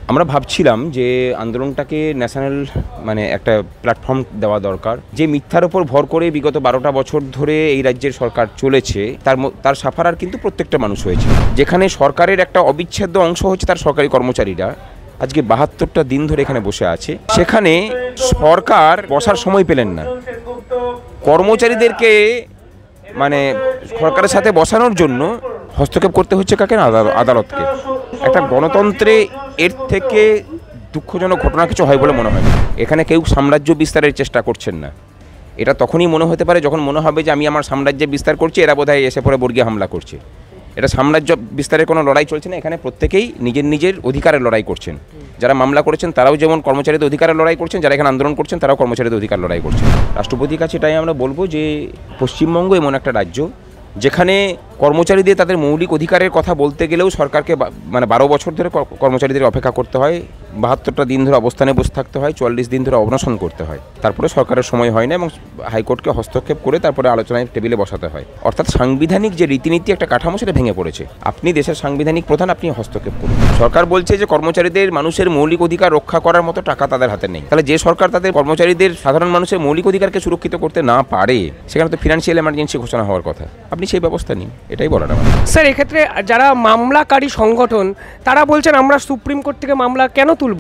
আমরা ভাবছিলাম যে আন্দোলনটাকে ন্যাশনাল একটা প্ল্যাটফর্ম দেওয়া দরকার। যে মিথ্যার ওপর ভর করে বিগত 12টা বছর ধরে এই রাজ্যের সরকার চলেছে, তার সাফারার কিন্তু প্রত্যেকটা মানুষ হয়েছে। যেখানে সরকারের একটা অবিচ্ছেদ্য অংশ হচ্ছে তার সরকারি কর্মচারীরা আজকে 72টা দিন ধরে এখানে বসে আছে। সেখানে সরকার বসার সময় পেলেন না। কর্মচারীদেরকে সরকারের সাথে বসানোর জন্য হস্তক্ষেপ করতে হচ্ছে কাকে না, আদালতকে। একটা গণতন্ত্রে এর থেকে দুঃখজনক ঘটনা কিছু হয় বলে মনে হয়। এখানে কেউ সাম্রাজ্য বিস্তারের চেষ্টা করছেন না। এটা তখনই মনে হতে পারে যখন মনে হবে যে আমি আমার সাম্রাজ্যে বিস্তার করছি, এরা বোধহয় এসে পরে বর্গীয় হামলা করছে। এটা সাম্রাজ্য বিস্তারের কোনো লড়াই চলছে না। এখানে প্রত্যেকেই নিজের নিজের অধিকারের লড়াই করছেন। যারা মামলা করেছেন তারাও যেমন কর্মচারীদের অধিকারের লড়াই করছেন, যারা এখানে আন্দোলন করছেন তারাও কর্মচারীদের অধিকার লড়াই করছেন। রাষ্ট্রপতির কাছে এটাই আমরা বলবো যে পশ্চিমবঙ্গ এমন একটা রাজ্য যেখানে কর্মচারীদের তাদের মৌলিক অধিকারের কথা বলতে গেলেও সরকারকে 12 বছর ধরে কর্মচারীদের অপেক্ষা করতে হয়, 72টা দিন ধরে অবস্থানে বসে থাকতে হয়, 44 দিন ধরে অনশন করতে হয়। তারপরে সরকারের সময় হয় না এবং হাইকোর্টকে হস্তক্ষেপ করে তারপরে আলোচনায় টেবিলে বসাতে হয়। অর্থাৎ সাংবিধানিক যে রীতিনীতি একটা কাঠামো সেটা ভেঙে পড়েছে। আপনি দেশের সাংবিধানিক প্রধান, আপনি হস্তক্ষেপ করুন। সরকার বলছে যে কর্মচারীদের মানুষের মৌলিক অধিকার রক্ষা করার মতো টাকা তাদের হাতে নেই। তাহলে যে সরকার তাদের কর্মচারীদের সাধারণ মানুষের মৌলিক অধিকারকে সুরক্ষিত করতে না পারে, সেখানে তো ফিনান্সিয়াল এমার্জেন্সি ঘোষণা হওয়ার কথা। আপনি সেই ব্যবস্থা নিন, এটাই বলার আমার। স্যার, এক্ষেত্রে যারা মামলাকারী সংগঠন তারা বলছেন আমরা সুপ্রিম কোর্ট থেকে মামলা কেন তুলব?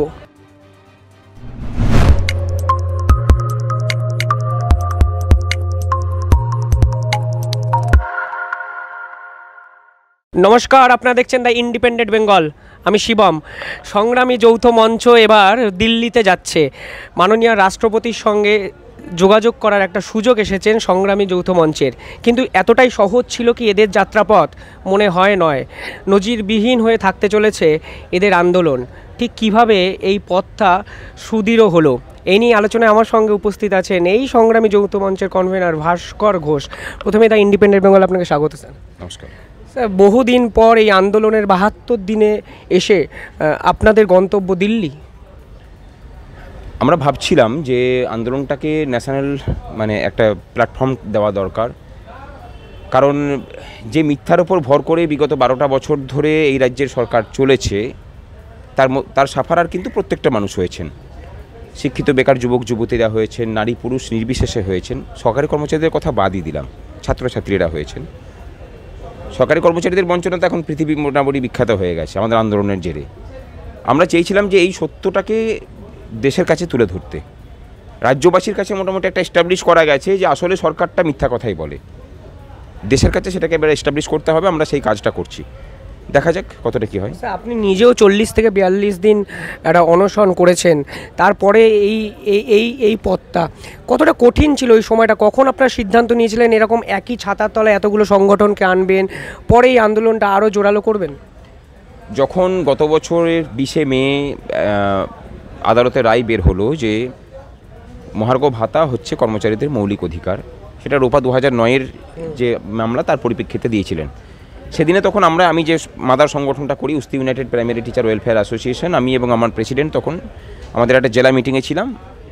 নমস্কার, আপনারা দেখছেন দ্য ইন্ডিপেন্ডেন্ট বেঙ্গল। আমি শিবম। সংগ্রামী যৌথ মঞ্চ এবার দিল্লিতে যাচ্ছে। মাননীয় রাষ্ট্রপতির সঙ্গে যোগাযোগ করার একটা সুযোগ এসেছেন সংগ্রামী যৌথ মঞ্চের, কিন্তু এতটাই সহজ ছিল কি এদের যাত্রাপথ? মনে হয় নয়। নজিরবিহীন হয়ে থাকতে চলেছে এদের আন্দোলন। ঠিক কিভাবে এই পথটা সুদৃঢ় হলো, এই নিয়ে আলোচনায় আমার সঙ্গে উপস্থিত আছেন এই সংগ্রামী যৌথ মঞ্চের কনভেনার ভাস্কর ঘোষ। প্রথমে দ্য ইন্ডিপেন্ডেন্ট বেঙ্গল আপনাকে স্বাগত স্যার। নমস্কার স্যার, বহুদিন পর এই আন্দোলনের 72 দিনে এসে আপনাদের গন্তব্য দিল্লি। আমরা ভাবছিলাম যে আন্দোলনটাকে ন্যাশনাল একটা প্ল্যাটফর্ম দেওয়া দরকার। কারণ যে মিথ্যার ওপর ভর করে বিগত 12টা বছর ধরে এই রাজ্যের সরকার চলেছে, তার সাফারার কিন্তু প্রত্যেকটা মানুষ হয়েছেন। শিক্ষিত বেকার যুবক যুবতীরা হয়েছেন, নারী পুরুষ নির্বিশেষে হয়েছেন। সরকারি কর্মচারীদের কথা বাদই দিলাম, ছাত্রছাত্রীরা হয়েছেন। সরকারি কর্মচারীদের বঞ্চনা তো এখন পৃথিবী মোটামুটি বিখ্যাত হয়ে গেছে আমাদের আন্দোলনের জেরে। আমরা চেয়েছিলাম যে এই সত্যটাকে দেশের কাছে তুলে ধরতে। রাজ্যবাসীর কাছে মোটামুটি একটা এস্টাবলিশ করা গেছে যে আসলে সরকারটা মিথ্যা কথাই বলে। দেশের কাছে সেটাকে এবার এস্টাবলিশ করতে হবে। আমরা সেই কাজটা করছি, দেখা যাক কতটা কী হয়। স্যার, আপনি নিজেও 40 থেকে 42 দিন একটা অনশন করেছেন। তারপরে এই পথটা কতটা কঠিন ছিল ওই সময়টা? কখন আপনারা সিদ্ধান্ত নিয়েছিলেন এরকম একই ছাতার তলায় এতগুলো সংগঠনকে আনবেন, পরে এই আন্দোলনটা আরও জোরালো করবেন? যখন গত বছরের 20শে মে আদালতের রায় বের হলো যে মহার্ঘ ভাতা হচ্ছে কর্মচারীদের মৌলিক অধিকার, সেটা রোপা 2009-এর যে মামলা তার পরিপ্রেক্ষিতে দিয়েছিলেন, সেদিনে তখন আমি যে মাদার সংগঠনটা করি, Usthi united primary teacher welfare association, আমি এবং আমার প্রেসিডেন্ট তখন আমাদের একটা জেলা মিটিংয়ে ছিলাম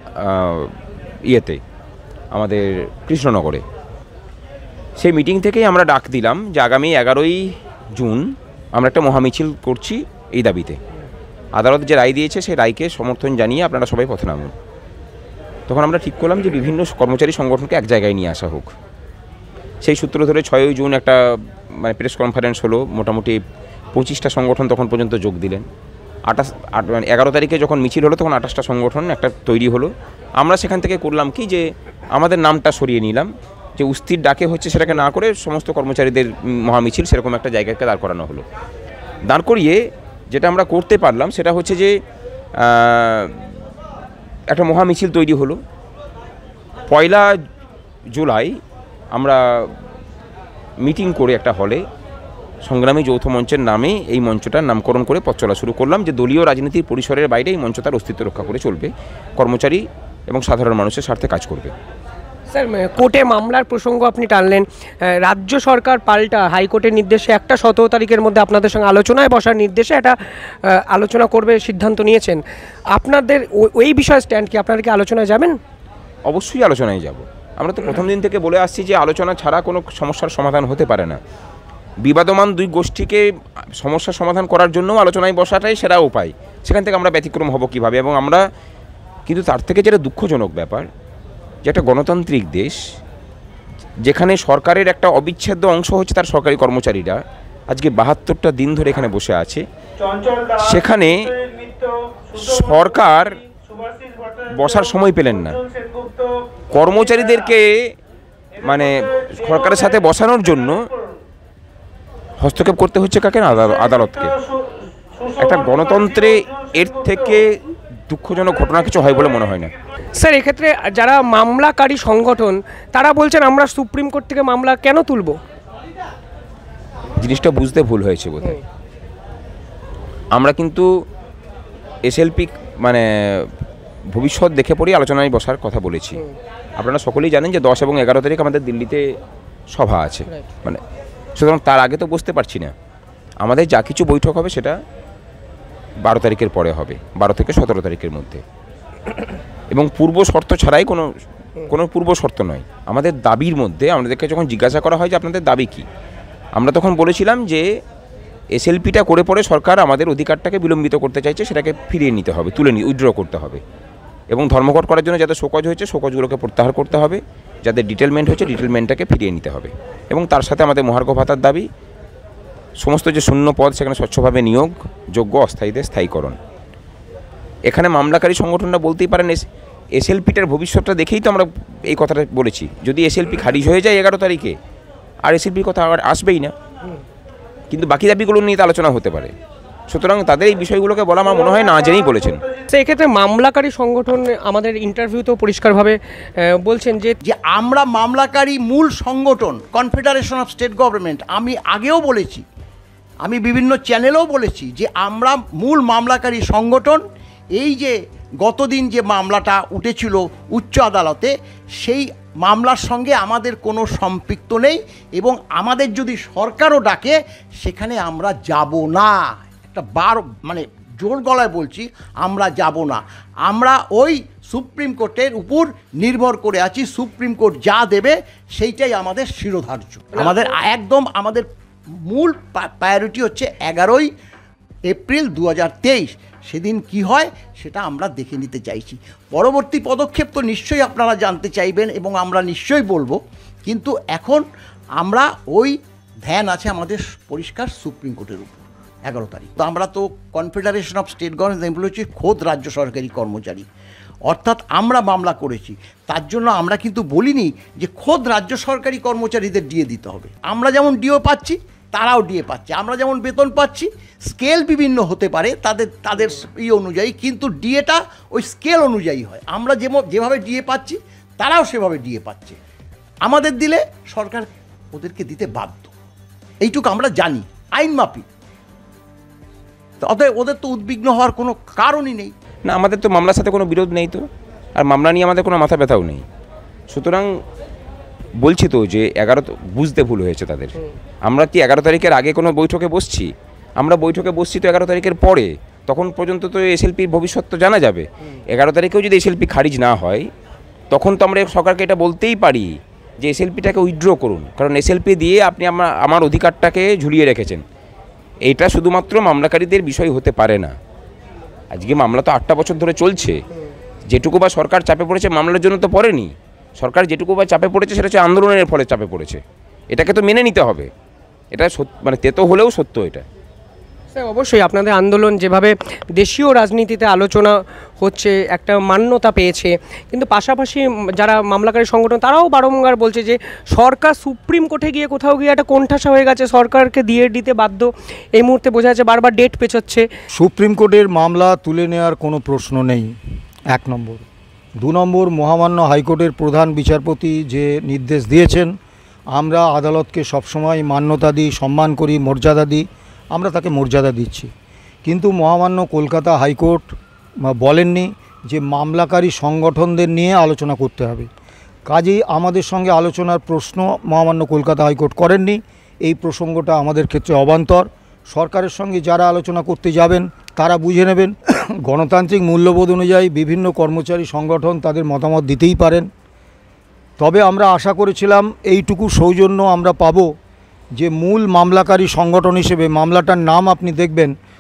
আমাদের কৃষ্ণনগরে। সেই মিটিং থেকেই আমরা ডাক দিলাম যে আগামী 11ই জুন আমরা একটা মহামিছিল করছি এই দাবিতে। আদালত যে রায় দিয়েছে সেই রায়কে সমর্থন জানিয়ে আপনারা সবাই পথে নামুন। তখন আমরা ঠিক করলাম যে বিভিন্ন কর্মচারী সংগঠনকে এক জায়গায় নিয়ে আসা হোক। সেই সূত্র ধরে 6ই জুন একটা প্রেস কনফারেন্স হলো। মোটামুটি 25টা সংগঠন তখন পর্যন্ত যোগ দিলেন। 11 তারিখে যখন মিছিল হলো তখন 28টা সংগঠন একটা তৈরি হলো। আমরা সেখান থেকে করলাম কি যে আমাদের নামটা সরিয়ে নিলাম, যে উস্তির ডাকে হচ্ছে সেটাকে না করে সমস্ত কর্মচারীদের মহামিছিল সেরকম একটা জায়গাকে দাঁড় করানো হলো। দাঁড় করিয়ে যেটা আমরা করতে পারলাম সেটা হচ্ছে যে একটা মহামিছিল তৈরি হলো। 1 জুলাই আমরা মিটিং করে একটা হলে সংগ্রামী যৌথ মঞ্চের নামে এই মঞ্চটার নামকরণ করে পথ চলা শুরু করলাম, যে দলীয় রাজনীতির পরিসরের বাইরে এই মঞ্চ তার অস্তিত্ব রক্ষা করে চলবে, কর্মচারী এবং সাধারণ মানুষের স্বার্থে কাজ করবে। স্যার, কোর্টে মামলার প্রসঙ্গ আপনি টানলেন। রাজ্য সরকার পাল্টা হাইকোর্টের নির্দেশে একটা 17 তারিখের মধ্যে আপনাদের সঙ্গে আলোচনায় বসার নির্দেশে একটা আলোচনা করবে সিদ্ধান্ত নিয়েছেন। আপনাদের ওই বিষয়ে স্ট্যান্ড কি? আপনারা কি আলোচনায় যাবেন? অবশ্যই আলোচনায় যাব। আমরা তো প্রথম দিন থেকে বলে আসছি যে আলোচনা ছাড়া কোনো সমস্যার সমাধান হতে পারে না। বিবাদমান দুই গোষ্ঠীকে সমস্যার সমাধান করার জন্যও আলোচনায় বসাটাই সেরা উপায়। সেখান থেকে আমরা ব্যতিক্রম হব কীভাবে? এবং আমরা কিন্তু তার থেকে যেটা দুঃখজনক ব্যাপার, যে একটা গণতান্ত্রিক দেশ যেখানে সরকারের একটা অবিচ্ছেদ্য অংশ হচ্ছে তার সরকারি কর্মচারীরা, আজকে ৭২টা দিন ধরে এখানে বসে আছে, সেখানে সরকার বসার সময় পেলেন না। কর্মচারীদেরকে মানে সরকারের সাথে বসানোর জন্য হস্তক্ষেপ করতে হচ্ছে কাকে? আদালতকে। একটা গণতন্ত্রে এর থেকে দুঃখজনক ঘটনা কিছু হয় বলে মনে হয় না। স্যার, এক্ষেত্রে যারা মামলাকারী সংগঠন তারা বলছেন আমরা সুপ্রিম কোর্ট থেকে মামলা কেন তুলব? জিনিসটা বুঝতে ভুল হয়েছে বোধহয়। আমরা কিন্তু এসএলপি মানে ভবিষ্যৎ দেখে পড়ি আলোচনায় বসার কথা বলেছি। আপনারা সকলেই জানেন যে 10 এবং 11 তারিখ আমাদের দিল্লিতে সভা আছে, মানে সুতরাং তার আগে তো বসতে পারছি না। আমাদের যা কিছু বৈঠক হবে সেটা 12 তারিখের পরে হবে, 12 থেকে 17 তারিখের মধ্যে, এবং পূর্ব শর্ত ছাড়াই কোনো পূর্ব শর্ত নয়। আমাদের দাবির মধ্যে আমাদেরকে যখন জিজ্ঞাসা করা হয় যে আপনাদের দাবি কী, আমরা তখন বলেছিলাম যে এসএলপিটা করে পরে সরকার আমাদের অধিকারটাকে বিলম্বিত করতে চাইছে, সেটাকে ফিরিয়ে নিতে হবে, উইথড্র করতে হবে, এবং ধর্মঘট করার জন্য যাদের শোকজ হয়েছে শোকজগুলোকে প্রত্যাহার করতে হবে, যাদের ডিটেলমেন্ট হয়েছে ডিটেলমেন্টটাকে ফিরিয়ে নিতে হবে, এবং তার সাথে আমাদের মহার্ঘ ভাতার দাবি, সমস্ত যে শূন্য পদ সেখানে স্বচ্ছভাবে নিয়োগ, যোগ্য অস্থায়ীদের স্থায়ীকরণ। এখানে মামলাকারী সংগঠনটা বলতেই পারেন এসএলপিটার ভবিষ্যৎটা দেখেই তো আমরা এই কথাটা বলেছি। যদি এসএলপি খারিজ হয়ে যায় 11 তারিখে, আর এসএলপির কথা আর আসবেই না, কিন্তু বাকি দাবিগুলো নিয়ে তো আলোচনা হতে পারে। সুতরাং তাদের এই বিষয়গুলোকে বলা আমার মনে হয় না জেনেই বলেছেন। এক্ষেত্রে মামলাকারী সংগঠন আমাদের ইন্টারভিউতেও পরিষ্কারভাবে বলছেন যে আমরা মামলাকারী মূল সংগঠন কনফেডারেশন অফ স্টেট গভর্নমেন্ট। আমি আগেও বলেছি, আমি বিভিন্ন চ্যানেলেও বলেছি যে আমরা মূল মামলাকারী সংগঠন। এই যে গতদিন যে মামলাটা উঠেছিল উচ্চ আদালতে, সেই মামলার সঙ্গে আমাদের কোনো সম্পৃক্ত নেই, এবং আমাদের যদি সরকারও ডাকে সেখানে আমরা যাব না। একটা মানে জোর গলায় বলছি, আমরা যাব না। আমরা ওই সুপ্রিম কোর্টের উপর নির্ভর করে আছি। সুপ্রিম কোর্ট যা দেবে সেইটাই আমাদের শিরোধার্য। আমাদের মূল প্রায়োরিটি হচ্ছে 11ই এপ্রিল 2023। সেদিন কি হয় সেটা আমরা দেখে নিতে চাইছি। পরবর্তী পদক্ষেপ তো নিশ্চয়ই আপনারা জানতে চাইবেন এবং আমরা নিশ্চয়ই বলবো, কিন্তু এখন আমরা ওই ধ্যান আছে আমাদের পরিষ্কার সুপ্রিম কোর্টের উপর 11 তারিখ। তো আমরা তো confederation of state government employee হচ্ছে খোদ রাজ্য সরকারি কর্মচারী, অর্থাৎ আমরা মামলা করেছি। তার জন্য আমরা কিন্তু বলিনি যে খোদ রাজ্য সরকারি কর্মচারীদের ডিএ দিতে হবে। আমরা যেমন ডিও পাচ্ছি তারাও ডিএ পাচ্ছে, আমরা যেমন বেতন পাচ্ছি, স্কেল বিভিন্ন হতে পারে তাদের অনুযায়ী, কিন্তু ডিএটা ওই স্কেল অনুযায়ী হয়। আমরা যেভাবে ডিএ পাচ্ছি তারাও সেভাবে ডিএ পাচ্ছে। আমাদের দিলে সরকার ওদেরকে দিতে বাধ্য, এইটুকু আমরা জানি আইন মাফিক। অতএব ওদের তো উদ্বিগ্ন হওয়ার কোনো কারণই নেই। না, আমাদের তো মামলার সাথে কোনো বিরোধ নেই, তো আর মামলা নিয়ে আমাদের কোনো মাথা ব্যথাও নেই। সুতরাং বলছি তো যে 11 বুঝতে ভুল হয়েছে তাদের। আমরা কি 11 তারিখের আগে কোনো বৈঠকে বসছি? আমরা বৈঠকে বসছি তো 11 তারিখের পরে। তখন পর্যন্ত তো এসএলপির ভবিষ্যৎ তো জানা যাবে। 11 তারিখেও যদি এসএলপি খারিজ না হয়, তখন তো আমরা সরকারকে এটা বলতেই পারি যে এসএলপিটাকে উইথড্র করুন, কারণ এসএলপি দিয়ে আপনি আমার অধিকারটাকে ঝুলিয়ে রেখেছেন। এইটা শুধুমাত্র মামলাকারীদের বিষয় হতে পারে না। আজকে মামলা তো 8টা বছর ধরে চলছে। যেটুকু বা সরকার চাপে পড়েছে মামলার জন্য তো পড়েনি। সরকার যেটুকু বা চাপে পড়েছে সেটা হচ্ছে আন্দোলনের ফলে চাপে পড়েছে। এটাকে তো মেনে নিতে হবে। এটা মানে তেতো হলেও সত্য এটা। স্যার, অবশ্যই আপনাদের আন্দোলন যেভাবে দেশীয় রাজনীতিতে আলোচনা হচ্ছে, একটা মান্যতা পেয়েছে, কিন্তু পাশাপাশি যারা মামলাকারী সংগঠন তারাও বারংবার বলছে যে সরকার সুপ্রিম কোর্টে গিয়ে কোথাও গিয়ে একটা কোণঠাসা হয়ে গেছে, সরকারকে দিয়ে দিতে বাধ্য। এই মুহূর্তে বোঝা যাচ্ছে বারবার ডেট পেছোচ্ছে। সুপ্রিম কোর্টের মামলা তুলে নেওয়ার কোনো প্রশ্ন নেই, 1 নম্বর। 2 নম্বর, মহামান্য হাইকোর্টের প্রধান বিচারপতি যে নির্দেশ দিয়েছেন, আমরা আদালতকে সবসময় মান্যতা দিই, সম্মান করি, মর্যাদা দিই, আমরা তাকে মর্যাদা দিচ্ছি। কিন্তু মহামান্য কলকাতা হাইকোর্ট বলেননি যে মামলাকারী সংগঠনদের নিয়ে আলোচনা করতে হবে। কাজেই আমাদের সঙ্গে আলোচনার প্রশ্ন মহামান্য কলকাতা হাইকোর্ট করেননি। এই প্রসঙ্গটা আমাদের ক্ষেত্রে অবান্তর। সরকারের সঙ্গে যারা আলোচনা করতে যাবেন তারা বুঝে নেবেন। গণতান্ত্রিক মূল্যবোধ অনুযায়ী বিভিন্ন কর্মচারী সংগঠন তাদের মতামত দিতেই পারেন। তবে আমরা আশা করেছিলাম এইটুকু সৌজন্য আমরা পাবো যে মূল মামলাকারী সংগঠন হিসেবে, মামলাটার নাম আপনি দেখবেন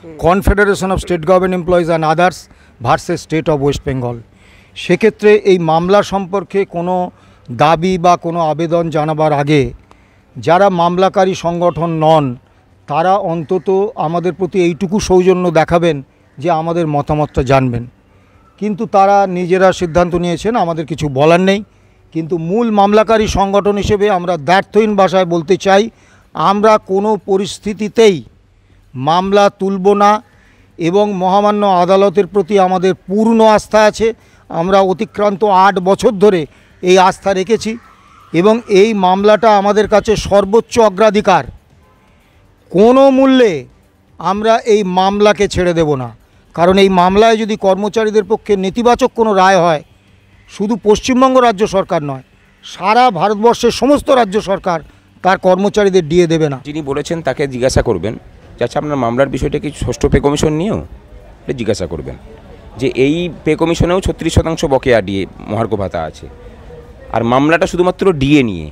confederation of state government employees and others versus state of West Bengal. সেক্ষেত্রে এই মামলা সম্পর্কে কোনো দাবি বা কোনো আবেদন জানাবার আগে যারা মামলাকারী সংগঠন নন তারা অন্তত আমাদের প্রতি এইটুকু সৌজন্য দেখাবেন যে আমাদের মতামতটা জানবেন। কিন্তু তারা নিজেরা সিদ্ধান্ত নিয়েছেন, আমাদের কিছু বলার নেই। কিন্তু মূল মামলাকারী সংগঠন হিসেবে আমরা দ্ব্যর্থহীন ভাষায় বলতে চাই, আমরা কোনো পরিস্থিতিতেই মামলা তুলব না এবং মহামান্য আদালতের প্রতি আমাদের পূর্ণ আস্থা আছে। আমরা অতিক্রান্ত 8 বছর ধরে এই আস্থা রেখেছি এবং এই মামলাটা আমাদের কাছে সর্বোচ্চ অগ্রাধিকার। কোনো মূল্যে আমরা এই মামলাকে ছেড়ে দেব না, কারণ এই মামলায় যদি কর্মচারীদের পক্ষে নেতিবাচক কোনো রায় হয়, শুধু পশ্চিমবঙ্গ রাজ্য সরকার নয়, সারা ভারতবর্ষের সমস্ত রাজ্য সরকার তার কর্মচারীদের দিয়ে দেবে না। যিনি বলেছেন তাকে জিজ্ঞাসা করবেন যে আচ্ছা আপনার মামলার বিষয়টা কি ষষ্ঠ পে কমিশন নিয়েও জিজ্ঞাসা করবেন যে এই পে কমিশনেও 36% বকেয়া ডিএ মহার্ঘ ভাতা আছে, আর মামলাটা শুধুমাত্র ডিএ নিয়ে।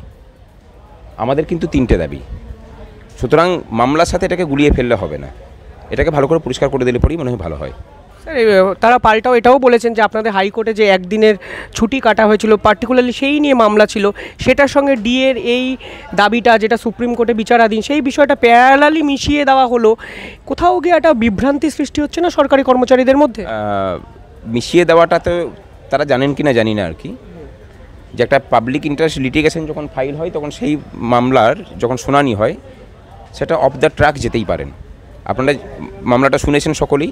আমাদের কিন্তু 3টে দাবি, সুতরাং মামলার সাথে এটাকে গুলিয়ে ফেললে হবে না, এটাকে ভালো করে পরিষ্কার করে দিলে পরেই মনে হয় ভালো হয়। স্যার তারা পাল্টাও এটাও বলেছেন যে আপনাদের হাইকোর্টে যে একদিনের ছুটি কাটা হয়েছিল পার্টিকুলারলি সেই নিয়ে মামলা ছিল, সেটার সঙ্গে ডিএর এই দাবিটা যেটা সুপ্রিম কোর্টে বিচারাধীন সেই বিষয়টা প্যারালালি মিশিয়ে দেওয়া হলো। কোথাও গিয়ে একটা বিভ্রান্তি সৃষ্টি হচ্ছে না সরকারি কর্মচারীদের মধ্যে? মিশিয়ে দেওয়াটা তো তারা জানেন কি না জানি না আর কি, যে একটা পাবলিক ইন্টারেস্ট লিটিগেশন যখন ফাইল হয় তখন সেই মামলার যখন শুনানি হয় সেটা অফ দ্য ট্র্যাক যেতেই পারেন। আপনারা মামলাটা শুনেছেন সকলেই,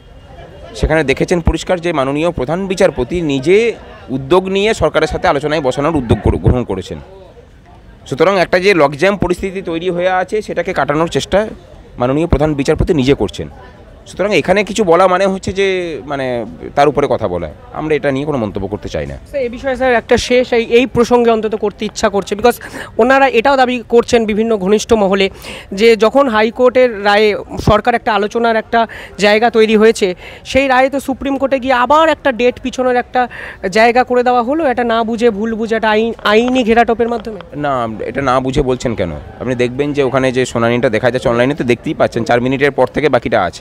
সেখানে দেখেছেন পরিষ্কার যে মাননীয় প্রধান বিচারপতি নিজে উদ্যোগ নিয়ে সরকারের সাথে আলোচনায় বসানোর উদ্যোগ গ্রহণ করেছেন। সুতরাং একটা যে লকজ্যাম পরিস্থিতি তৈরি হয়ে আছে সেটাকে কাটানোর চেষ্টা মাননীয় প্রধান বিচারপতি নিজে করছেন। সুতরাং এখানে কিছু বলা মানে হচ্ছে যে মানে তার উপরে কথা বলা, আমরা এটা নিয়ে কোনো মন্তব্য করতে চাই না। স্যার এই বিষয়ে স্যার একটা শেষ এই প্রসঙ্গে অন্তত করতে ইচ্ছা করছে, বিকজ ওনারা এটাও দাবি করছেন বিভিন্ন ঘনিষ্ঠ মহলে যে যখন হাইকোর্টের রায়ে সরকার একটা আলোচনার একটা জায়গা তৈরি হয়েছে, সেই রায়ে তো সুপ্রিম কোর্টে গিয়ে আবার একটা ডেট পিছনের একটা জায়গা করে দেওয়া হলো, এটা না বুঝে ভুল বুঝে একটা আইনি ঘেরাটোপের মাধ্যমে। না, এটা না বুঝে বলছেন কেন? আপনি দেখবেন যে ওখানে যে শুনানিটা দেখা যাচ্ছে অনলাইনে তো দেখতেই পাচ্ছেন, 4 মিনিটের পর থেকে বাকিটা আছে।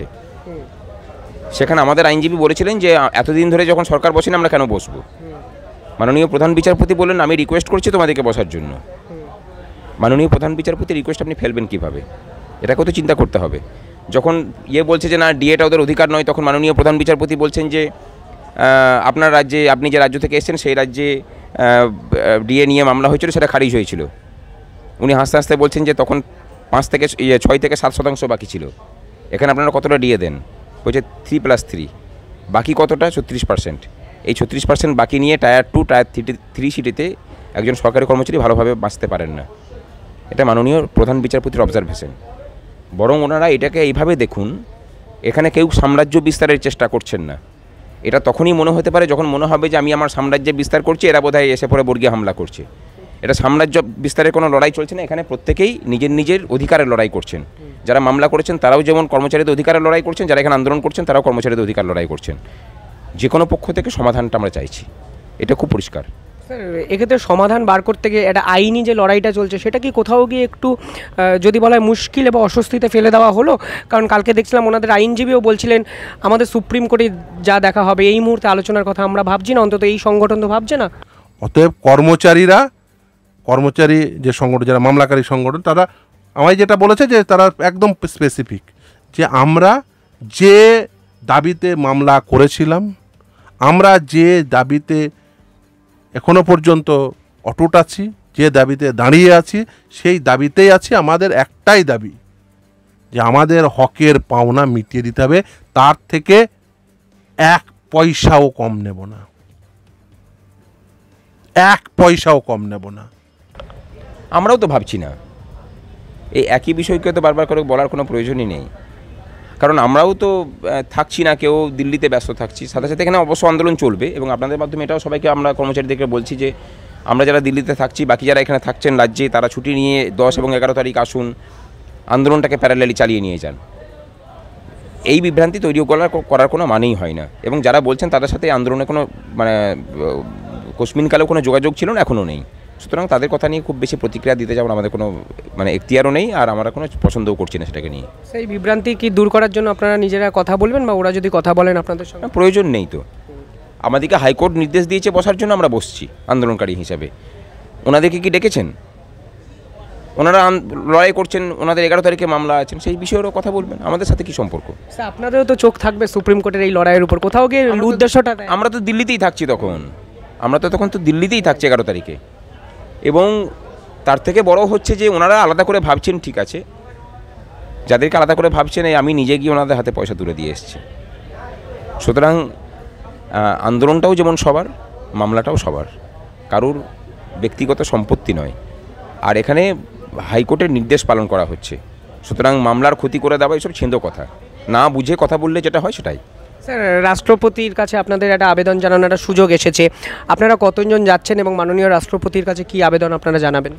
সেখানে আমাদের আইনজীবী বলেছিলেন যে এতদিন ধরে যখন সরকার বসেন আমরা কেন বসবো। মাননীয় প্রধান বিচারপতি বললেন আমি রিকোয়েস্ট করছি তোমাদেরকে বসার জন্য। মাননীয় প্রধান বিচারপতি রিকোয়েস্ট আপনি ফেলবেন কীভাবে, এটাকেও তো চিন্তা করতে হবে। যখন বলছে যে না ডিএটা ওদের অধিকার নয়, তখন মাননীয় প্রধান বিচারপতি বলছেন যে আপনার রাজ্যে, আপনি যে রাজ্য থেকে এসেছেন সেই রাজ্যে ডিএ নিয়ে মামলা হয়েছিল, সেটা খারিজ হয়েছিল। উনি হাসতে হাসতে বলছেন যে তখন 6 থেকে 7% বাকি ছিল, এখানে আপনারা কতটা ডিএ দেন? বলছে 3+3, বাকি কতটা? 36%। এই 36% বাকি নিয়ে টায়ার 2 টায়ার 3 সিটিতে একজন সরকারি কর্মচারী ভালোভাবে বাঁচতে পারেন না। এটা মাননীয় প্রধান বিচারপতির অবজারভেশন। বরং ওনারা এটাকে এইভাবে দেখুন, এখানে কেউ সাম্রাজ্য বিস্তারের চেষ্টা করছেন না। এটা তখনই মনে হতে পারে যখন মনে হবে যে আমি আমার সাম্রাজ্যে বিস্তার করছি, এরা বোধহয় এসে পরে বর্গীয় হামলা করছে। এটা সাম্রাজ্য বিস্তারের কোনো লড়াই চলছে না, এখানে প্রত্যেকেই নিজের নিজের অধিকারের লড়াই করছেন। যারা মামলা করেছেন তারাও যেমন কর্মচারীদের অধিকারের লড়াই করছেন, যারা এখানে আন্দোলন করছেন তারাও কর্মচারীদের অধিকার লড়াই করছেন। যে কোনো পক্ষ থেকে সমাধানটা আমরা চাইছি, এটা খুব পরিষ্কার। স্যার এক্ষেত্রে সমাধান বার করতে গিয়ে একটা আইনি যে লড়াইটা চলছে সেটা কি কোথাও গিয়ে একটু যদি বলা হয় মুশকিল এবং অস্বস্তিতে ফেলে দেওয়া হলো? কারণ কালকে দেখছিলাম ওনাদের আইনজীবীও বলছিলেন আমাদের সুপ্রিম কোর্টে যা দেখা হবে এই মুহূর্তে আলোচনার কথা আমরা ভাবছি না, অন্তত এই সংগঠন তো ভাবছে না। অতএব কর্মচারী যে সংগঠন, যারা মামলাকারী সংগঠন, তারা আমায় যেটা বলেছে যে তারা একদম স্পেসিফিক যে আমরা যে দাবিতে মামলা করেছিলাম, আমরা যে দাবিতে এখনো পর্যন্ত অটুট আছি, যে দাবিতে দাঁড়িয়ে আছি, সেই দাবিতেই আছি। আমাদের একটাই দাবি যে আমাদের হকের পাওনা মিটিয়ে দিতে হবে, তার থেকে 1 পয়সাও কম নেব না, 1 পয়সাও কম নেব না। আমরাও তো ভাবছি না, এই একই বিষয়কে তো বারবার করে বলার কোনো প্রয়োজনই নেই, কারণ আমরাও তো থাকছি না, কেউ দিল্লিতে ব্যস্ত থাকছি, সাথে সাথে এখানে অবশ্য আন্দোলন চলবে। এবং আপনাদের মাধ্যমে এটাও সবাইকে আমরা কর্মচারীদেরকে বলছি যে আমরা যারা দিল্লিতে থাকছি, বাকি যারা এখানে থাকছেন রাজ্যে, তারা ছুটি নিয়ে 10 এবং 11 তারিখ আসুন, আন্দোলনটাকে প্যারালালি চালিয়ে নিয়ে যান। এই বিভ্রান্তি তৈরি করার কোনো মানেই হয় না। এবং যারা বলছেন তাদের সাথে আন্দোলনে কোনো মানে কোশ্মিনকালেও কোনো যোগাযোগ ছিল না, এখনও নেই। সুতরাং তাদের কথা নিয়ে খুব বেশি প্রতিক্রিয়া দিতে যাওয়ার আমাদের কোনো মানে এখতিয়ারও নেই, আর আমরা কোনো পছন্দও করছি না সেটাকে নিয়ে। সেই বিভ্রান্তি কি দূর করার জন্য আপনারা নিজেরা কথা বলবেন, বা ওরা যদি কথা বলেন আপনাদের সঙ্গে? প্রয়োজন নেই তো, আমাদেরকে হাইকোর্ট নির্দেশ দিয়েছে বসার জন্য, আমরা বসছি আন্দোলনকারী হিসাবে। ওনাদেরকে কি ডেকেছেন? ওনারা লড়াই করছেন, ওনাদের 11 তারিখে মামলা আছেন, সেই বিষয়েও কথা বলবেন, আমাদের সাথে কি সম্পর্ক? স্যার আপনাদেরও তো চোখ থাকবে সুপ্রিম কোর্টের এই লড়াইয়ের উপর, কোথাও গিয়ে উদ্দেশ্যটা দেয়। আমরা তো দিল্লিতেই থাকছি তখন, আমরা তো তখন তো দিল্লিতেই থাকছি 11 তারিখে। এবং তার থেকে বড় হচ্ছে যে ওনারা আলাদা করে ভাবছেন, ঠিক আছে, যাদেরকে আলাদা করে ভাবছেন, আমি নিজে গিয়ে ওনাদের হাতে পয়সা তুলে দিয়ে এসেছি। সুতরাং আন্দোলনটাও যেমন সবার, মামলাটাও সবার, কারুর ব্যক্তিগত সম্পত্তি নয়। আর এখানে হাইকোর্টের নির্দেশ পালন করা হচ্ছে, সুতরাং মামলার ক্ষতি করে দেওয়া এসব ছেঁদো কথা, না বুঝে কথা বললে যেটা হয় সেটাই। স্যার রাষ্ট্রপতির কাছে আপনাদের একটা আবেদন জানানোর একটা সুযোগ এসেছে, আপনারা কতজন যাচ্ছেন এবং মাননীয় রাষ্ট্রপতির কাছে কি আবেদন আপনারা জানাবেন?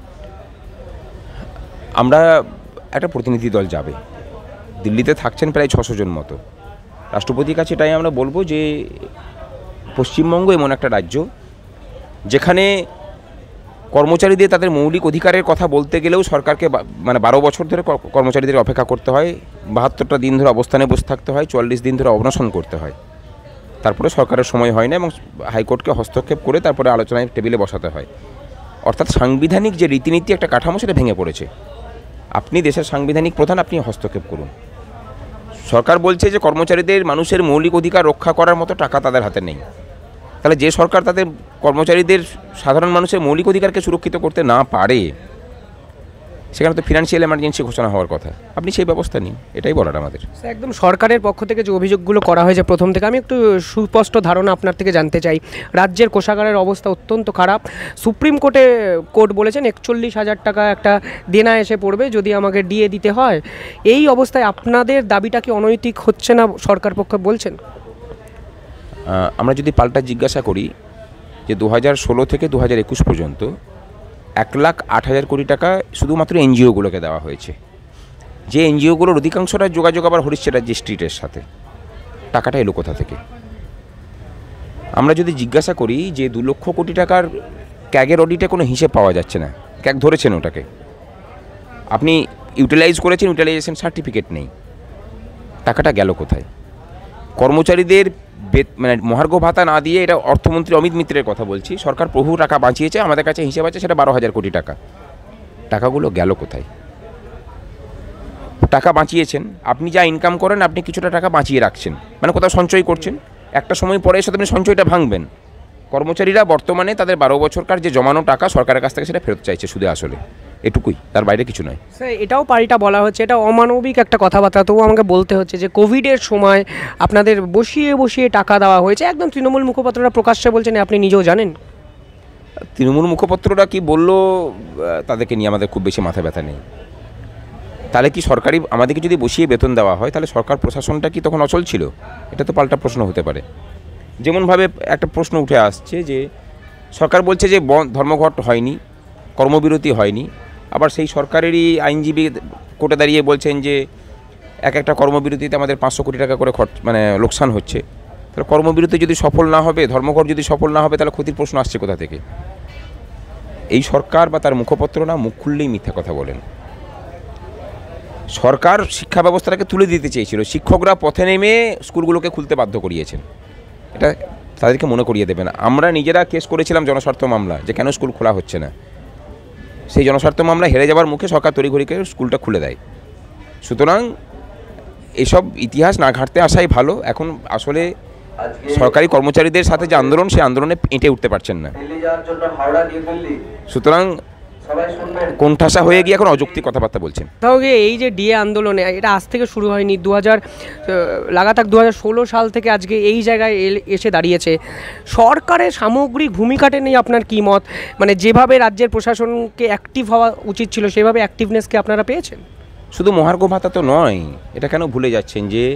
আমরা একটা প্রতিনিধি দল যাবে, দিল্লিতে থাকছেন প্রায় 600 জন মতো। রাষ্ট্রপতির কাছে এটাই আমরা বলবো যে পশ্চিমবঙ্গ এমন একটা রাজ্য যেখানে কর্মচারীদের তাদের মৌলিক অধিকারের কথা বলতে গেলেও সরকারকে মানে 12 বছর ধরে কর্মচারীদের অপেক্ষা করতে হয়, 72টা দিন ধরে অবস্থানে বসে থাকতে হয়, 44 দিন ধরে অনশন করতে হয়, তারপরে সরকারের সময় হয় না এবং হাইকোর্টকে হস্তক্ষেপ করে তারপরে আলোচনায় টেবিলে বসাতে হয়। অর্থাৎ সাংবিধানিক যে রীতিনীতি একটা কাঠামো সেটা ভেঙে পড়েছে। আপনি দেশের সাংবিধানিক প্রধান, আপনি হস্তক্ষেপ করুন। সরকার বলছে যে কর্মচারীদের মানুষের মৌলিক অধিকার রক্ষা করার মতো টাকা তাদের হাতে নেই, তাহলে যে সরকার তাদের কর্মচারীদের সাধারণ মানুষের মৌলিক অধিকারকে সুরক্ষিত করতে না পারে, সেখানে তো ফিনান্সিয়াল এমার্জেন্সি ঘোষণা হওয়ার কথা, আপনি সেই ব্যবস্থা নিন, এটাই বলার আমাদের। একদম সরকারের পক্ষ থেকে যে অভিযোগগুলো করা হয়েছে প্রথম থেকে, আমি একটু সুস্পষ্ট ধারণা আপনার থেকে জানতে চাই। রাজ্যের কোষাগারের অবস্থা অত্যন্ত খারাপ, সুপ্রিম কোর্ট বলেছেন 41,000 টাকা একটা দেনা এসে পড়বে যদি আমাকে ডিএ দিতে হয়। এই অবস্থায় আপনাদের দাবিটা কি অনৈতিক হচ্ছে না সরকার পক্ষে বলছেন? আমরা যদি পাল্টা জিজ্ঞাসা করি যে 2016 থেকে 2021 পর্যন্ত 1,08,000 কোটি টাকা শুধুমাত্র এনজিওগুলোকে দেওয়া হয়েছে, যে এনজিওগুলোর অধিকাংশটা যোগাযোগ আবার হরিশ্চে রাজ্যের স্ট্রিটের সাথে। টাকাটা এলো কোথা থেকে? আমরা যদি জিজ্ঞাসা করি যে 2 লক্ষ কোটি টাকার ক্যাগের অডিটে কোনো হিসেব পাওয়া যাচ্ছে না, ক্যাগ ধরেছেন ওটাকে, আপনি ইউটিলাইজ করেছেন, ইউটিলাইজেশন সার্টিফিকেট নেই, টাকাটা গেল কোথায়? কর্মচারীদের মানে মহার্ঘ ভাতা না দিয়ে, এটা অর্থমন্ত্রী অমিত মিত্রের কথা বলছি, সরকার বহু টাকা বাঁচিয়েছে, আমাদের কাছে হিসেব আছে সেটা 12,000 কোটি টাকা। টাকাগুলো গেল কোথায়? টাকা বাঁচিয়েছেন, আপনি যা ইনকাম করেন আপনি কিছুটা টাকা বাঁচিয়ে রাখছেন, মানে কোথাও সঞ্চয় করছেন, একটা সময় পরে এসে আপনি সঞ্চয়টা ভাঙবেন। কর্মচারীরা বর্তমানে তাদের 12 বছরকার যে জমানো টাকা সরকারের কাছ থেকে সেটা ফেরত চাইছে সুদে আসলে, এটুকুই, তার বাইরে কিছু নয়। স্যার এটাও পাল্টা বলা হচ্ছে, এটা অমানবিক একটা কথাবার্তা, তবু আমাকে বলতে হচ্ছে যে কোভিডের সময় আপনাদের বসিয়ে বসিয়ে টাকা দেওয়া হয়েছে, একদম তৃণমূল মুখপাত্ররা প্রকাশ্যে বলছেন, আপনি নিজেও জানেন। তৃণমূল মুখপাত্ররা কি বললো তাদেরকে নিয়ে আমাদের খুব বেশি মাথা ব্যথা নেই। তাহলে কি সরকারি আমাদেরকে যদি বসিয়ে বেতন দেওয়া হয় তাহলে সরকার প্রশাসনটা কি তখন অচল ছিল? এটা তো পাল্টা প্রশ্ন হতে পারে। যেমনভাবে একটা প্রশ্ন উঠে আসছে যে সরকার বলছে যে ধর্মঘট হয়নি, কর্মবিরতি হয়নি, আবার সেই সরকারেরই আইনজীবী কোর্টে দাঁড়িয়ে বলছেন যে একটা কর্মবিরতিতে আমাদের 500 কোটি টাকা করে মানে লোকসান হচ্ছে। তাহলে কর্মবিরতি যদি সফল না হবে, ধর্মঘট যদি সফল না হবে, তাহলে ক্ষতির প্রশ্ন আসছে কোথা থেকে? এই সরকার বা তার মুখপত্ররা মুখ খুললেই মিথ্যা কথা বলেন। সরকার শিক্ষা ব্যবস্থাটাকে তুলে দিতে চেয়েছিল, শিক্ষকরা পথে নেমে স্কুলগুলোকে খুলতে বাধ্য করিয়েছেন, এটা তাদেরকে মনে করিয়ে দেবেন। আমরা নিজেরা কেস করেছিলাম জনস্বার্থ মামলা, যে কেন স্কুল খোলা হচ্ছে না, সেই জনস্বার্থ মামলা হেরে যাওয়ার মুখে সরকার তড়িঘড়িকে স্কুলটা খুলে দেয়। সুতরাং এসব ইতিহাস না ঘাঁটতে আসাই ভালো। এখন আসলে সরকারি কর্মচারীদের সাথে যে আন্দোলন, সেই আন্দোলনে এঁটে উঠতে পারছেন না। সুতরাং কোণঠাসা হয়ে গিয়ে এখন অযৌক্তিক কথাবার্তা বলছেন। তাহলে এই যে ডিএ আন্দোলনে, এটা আজ থেকে শুরু হয়নি, লাগাতার 2016 সাল থেকে আজকে এই জায়গায় এসে দাঁড়িয়েছে। সরকারের সামগ্রিক ভূমিকাটা নিয়ে আপনার কী মত? মানে যেভাবে রাজ্যের প্রশাসনকে অ্যাক্টিভ হওয়া উচিত ছিল, সেভাবে অ্যাক্টিভনেসকে আপনারা পেয়েছেন? শুধু মহার্ঘ ভাতা তো নয়, এটা কেন ভুলে যাচ্ছেন যে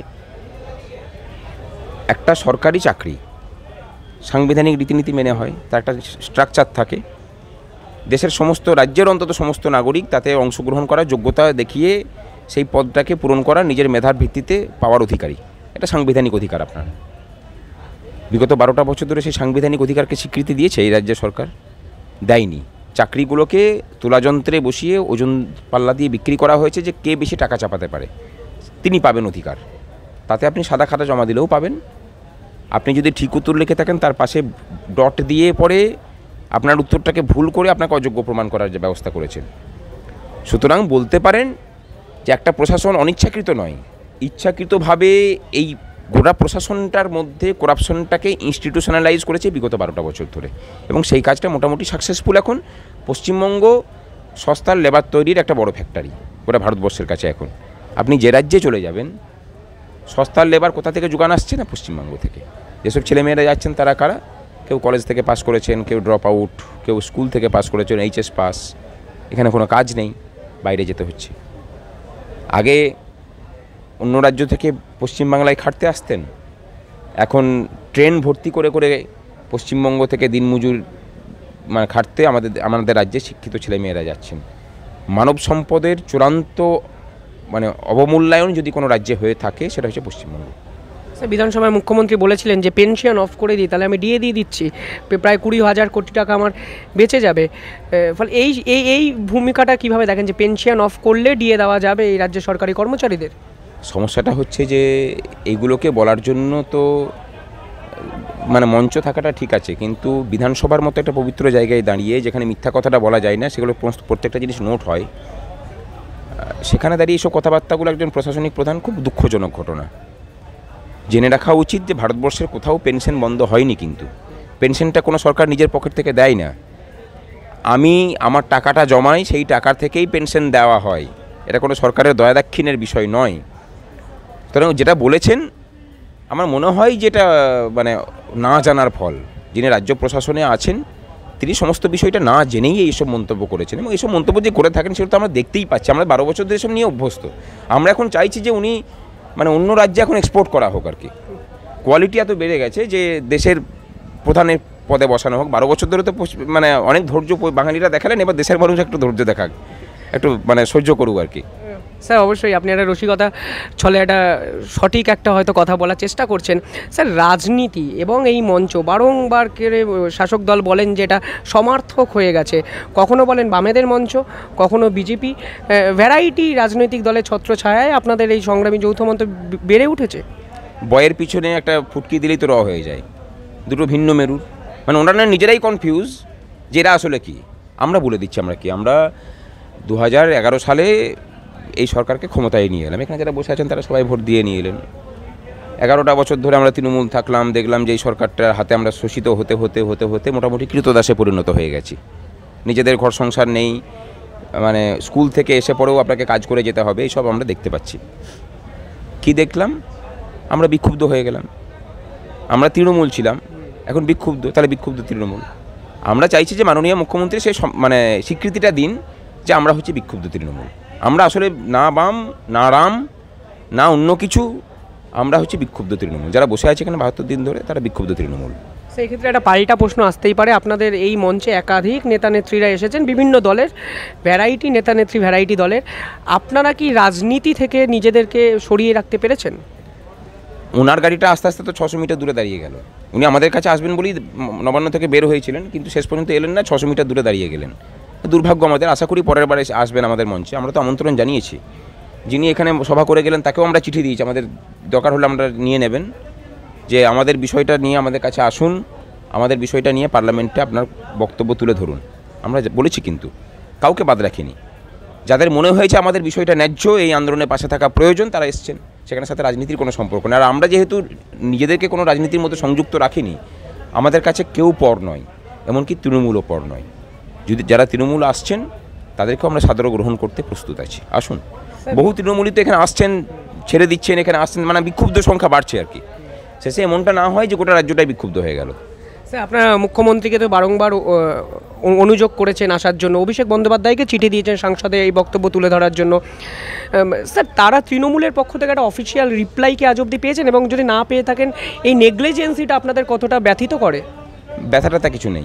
একটা সরকারি চাকরি সাংবিধানিক রীতিনীতি মেনে হয়, তার একটা স্ট্রাকচার থাকে, দেশের সমস্ত রাজ্যের অন্তত সমস্ত নাগরিক তাতে অংশগ্রহণ করার যোগ্যতা দেখিয়ে সেই পদটাকে পূরণ করার নিজের মেধার ভিত্তিতে পাওয়ার অধিকারী। এটা সাংবিধানিক অধিকার আপনার। বিগত 12টা বছর ধরে সেই সাংবিধানিক অধিকারকে স্বীকৃতি দিয়েছে এই রাজ্যের সরকার? দেয়নি। চাকরিগুলোকে তুলাযন্ত্রে বসিয়ে ওজন পাল্লা দিয়ে বিক্রি করা হয়েছে যে কে বেশি টাকা চাপাতে পারে, তিনি পাবেন অধিকার। তাতে আপনি সাদা খাতা জমা দিলেও পাবেন। আপনি যদি ঠিক উত্তর লিখে থাকেন তার পাশে ডট দিয়ে পরে আপনার উত্তরটাকে ভুল করে আপনাকে অযোগ্য প্রমাণ করার যে ব্যবস্থা করেছেন। সুতরাং বলতে পারেন যে একটা প্রশাসন অনিচ্ছাকৃত নয়, ইচ্ছাকৃতভাবে এই গোটা প্রশাসনটার মধ্যে করাপশনটাকে ইনস্টিটিউশনালাইজ করেছে বিগত 12টা বছর ধরে, এবং সেই কাজটা মোটামুটি সাকসেসফুল। এখন পশ্চিমবঙ্গ সস্তার লেবার তৈরির একটা বড় ফ্যাক্টরি গোটা ভারতবর্ষের কাছে। এখন আপনি যে রাজ্যে চলে যাবেন, সস্তার লেবার কোথা থেকে যোগান আসছে না পশ্চিমবঙ্গ থেকে। যেসব ছেলেমেয়েরা যাচ্ছেন তারা কারা? কেউ কলেজ থেকে পাস করেছেন, কেউ ড্রপ আউট, কেউ স্কুল থেকে পাস করেছেন, এইচএস পাস। এখানে কোনো কাজ নেই, বাইরে যেতে হচ্ছে। আগে অন্য রাজ্য থেকে পশ্চিমবাংলায় খাটতে আসতেন, এখন ট্রেন ভর্তি করে করে পশ্চিমবঙ্গ থেকে দিনমজুর মানে খাটতে আমাদের রাজ্যে শিক্ষিত ছেলেমেয়েরা যাচ্ছেন। মানব সম্পদের চূড়ান্ত মানে অবমূল্যায়ন যদি কোনো রাজ্যে হয়ে থাকে সেটা হচ্ছে পশ্চিমবঙ্গ। স্যার, বিধানসভায় মুখ্যমন্ত্রী বলেছিলেন যে পেনশন অফ করে দিই, তাহলে আমি দিয়ে দিচ্ছি, প্রায় 20,000 কোটি টাকা আমার বেঁচে যাবে। ফলে এই ভূমিকাটা কিভাবে দেখেন যে পেনশন অফ করলে দিয়ে দেওয়া যাবে এই রাজ্যের সরকারি কর্মচারীদের? সমস্যাটা হচ্ছে যে এইগুলোকে বলার জন্য তো মানে মঞ্চ থাকাটা ঠিক আছে, কিন্তু বিধানসভার মতো একটা পবিত্র জায়গায় দাঁড়িয়ে যেখানে মিথ্যা কথাটা বলা যায় না, সেগুলো প্রত্যেকটা জিনিস নোট হয়, সেখানে দাঁড়িয়ে এইসব কথাবার্তাগুলো একজন প্রশাসনিক প্রধান খুব দুঃখজনক ঘটনা। জেনে রাখা উচিত যে ভারতবর্ষের কোথাও পেনশন বন্ধ হয়নি, কিন্তু পেনশনটা কোনো সরকার নিজের পকেট থেকে দেয় না। আমি আমার টাকাটা জমাই, সেই টাকার থেকেই পেনশন দেওয়া হয়। এটা কোনো সরকারের দয়াদাক্ষিণ্যের বিষয় নয়। সুতরাং যেটা বলেছেন আমার মনে হয় যেটা মানে না জানার ফল। যিনি রাজ্য প্রশাসনে আছেন তিনি সমস্ত বিষয়টা না জেনেই এইসব মন্তব্য করেছেন, এবং এইসব মন্তব্য যে করে থাকেন সেটা তো আমরা দেখতেই পাচ্ছি। আমরা 12 বছর ধরে এসব নিয়ে অভ্যস্ত। আমরা এখন চাইছি যে উনি মানে অন্য রাজ্যে এখন এক্সপোর্ট করা হোক আর কি। কোয়ালিটি এত বেড়ে গেছে যে দেশের প্রধানের পদে বসানো হোক। 12 বছর ধরে তো মানে অনেক ধৈর্য বাঙালিরা দেখালেন, এবার দেশের মানুষ একটু ধৈর্য দেখাক, একটু মানে সহ্য করুক আর কি। স্যার, অবশ্যই আপনি একটা রসিকতা ছলে একটা সঠিক একটা হয়তো কথা বলার চেষ্টা করছেন। স্যার, রাজনীতি এবং এই মঞ্চ বারংবার করে শাসক দল বলেন যে এটা সমার্থক হয়ে গেছে। কখনো বলেন বামেদের মঞ্চ, কখনো বিজেপি, ভ্যারাইটি রাজনৈতিক দলের ছত্রছায়ায় আপনাদের এই সংগ্রামী যৌথ মঞ্চ বেড়ে উঠেছে। বয়ের পিছনে একটা ফুটকি দিলেই তো র হয়ে যায়, দুটো ভিন্ন মেরুর। মানে ওনারা নিজেরাই কনফিউজ যে এরা আসলে কি। আমরা বলে দিচ্ছি আমরা কি। আমরা 2011 সালে এই সরকারকে ক্ষমতায় নিয়ে এলাম। এখানে যারা বসে আছেন তারা সবাই ভোট দিয়ে নিয়ে এলেন। 11টা বছর ধরে আমরা তৃণমূল থাকলাম, দেখলাম যে এই সরকারটার হাতে আমরা শোষিত হতে হতে হতে হতে মোটামুটি কৃতদাসে পরিণত হয়ে গেছি। নিজেদের ঘর সংসার নেই, মানে স্কুল থেকে এসে পরেও আপনাকে কাজ করে যেতে হবে, এইসব আমরা দেখতে পাচ্ছি। কি দেখলাম? আমরা বিক্ষুব্ধ হয়ে গেলাম। আমরা তৃণমূল ছিলাম, এখন বিক্ষুব্ধ। তাহলে বিক্ষুব্ধ তৃণমূল। আমরা চাইছি যে মাননীয় মুখ্যমন্ত্রী সে মানে স্বীকৃতিটা দিন যে আমরা হচ্ছে বিক্ষুব্ধ তৃণমূল। আমরা আসলে না বাম না রাম না অন্য কিছু, আমরা হচ্ছে বিক্ষুব্ধ তৃণমূল। যারা বসে আছে এখানে 72 দিন ধরে তারা বিক্ষুব্ধ তৃণমূল। সেই ক্ষেত্রে একটা পাল্টা প্রশ্ন আসতেই পারে। আপনাদের এই মঞ্চে একাধিক নেতানেত্রীরা এসেছেন, বিভিন্ন দলের ভ্যারাইটি নেতানেত্রী, ভ্যারাইটি দলের। আপনারা কি রাজনীতি থেকে নিজেদেরকে সরিয়ে রাখতে পেরেছেন? ওনার গাড়িটা আস্তে আস্তে তো 600 মিটার দূরে দাঁড়িয়ে গেল। উনি আমাদের কাছে আসবেন বলেই নবান্ন থেকে বের হয়েছিলেন, কিন্তু শেষ পর্যন্ত এলেন না, 600 মিটার দূরে দাঁড়িয়ে গেলেন। দুর্ভাগ্য আমাদের। আশা করি পরের বার আসবেন আমাদের মঞ্চে। আমরা তো আমন্ত্রণ জানিয়েছি। যিনি এখানে সভা করে গেলেন তাকেও আমরা চিঠি দিয়েছি, আমাদের দরকার হলে আমরা নিয়ে নেবেন, যে আমাদের বিষয়টা নিয়ে আমাদের কাছে আসুন, আমাদের বিষয়টা নিয়ে পার্লামেন্টে আপনার বক্তব্য তুলে ধরুন। আমরা বলেছি, কিন্তু কাউকে বাদ রাখিনি। যাদের মনে হয়েছে আমাদের বিষয়টা ন্যায্য, এই আন্দোলনের পাশে থাকা প্রয়োজন, তারা এসছেন। সেখানের সাথে রাজনীতির কোনো সম্পর্ক নেই। আর আমরা যেহেতু নিজেদেরকে কোনো রাজনীতির মধ্যে সংযুক্ত রাখিনি, আমাদের কাছে কেউ পর নয়, এমনকি তৃণমূলও পর নয়। যদি যারা তৃণমূল আসছেন তাদেরকেও আমরা সাদর গ্রহণ করতে প্রস্তুত আছি। আসুন। বহু তৃণমূলই তো এখানে আসছেন, ছেড়ে দিচ্ছেন, এখানে আসছেন, মানে বিক্ষুব্ধ সংখ্যা বাড়ছে আর কি। শেষে এমনটা না হয় যে গোটা রাজ্যটাই বিক্ষুব্ধ হয়ে গেল। স্যার, আপনারা মুখ্যমন্ত্রীকে তো বারংবার অনুযোগ করেছেন আসার জন্য, অভিষেক বন্দ্যোপাধ্যায়কে চিঠি দিয়েছেন সাংসদে এই বক্তব্য তুলে ধরার জন্য। স্যার, তারা তৃণমূলের পক্ষ থেকে একটা অফিসিয়াল রিপ্লাই কি আজ অবধি পেয়েছেন? এবং যদি না পেয়ে থাকেন, এই নেগলিজেন্সিটা আপনাদের কতটা ব্যথিত করে? ব্যথাটা তা কিছু নেই।